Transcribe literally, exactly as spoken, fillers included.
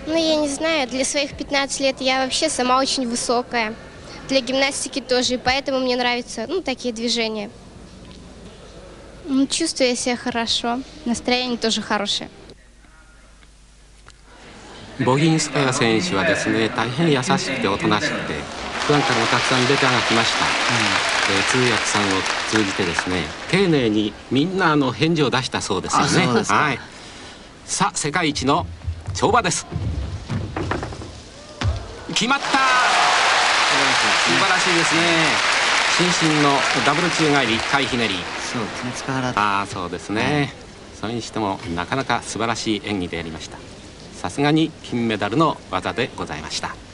Ну, я не знаю, для своих пятнадцати лет я вообще сама очень высокая. Для гимнастики тоже, и поэтому мне нравятся, ну, такие движения. Ну, чувствую я себя хорошо, настроение тоже хорошее. ボギンスカヤ選手はですね、大変優しくておとなしくて、普段からもたくさんレターが来ました、うんえー、通訳さんを通じてですね、丁寧にみんなの返事を出したそうですよね。はい、さあ世界一の跳馬です。決まった。素晴らしいですね。伸身のダブル宙返りいっかいひねり。 そうですね、塚原。 ああそうですね、それにしてもなかなか素晴らしい演技でありました。さすがに金メダルの技でございました。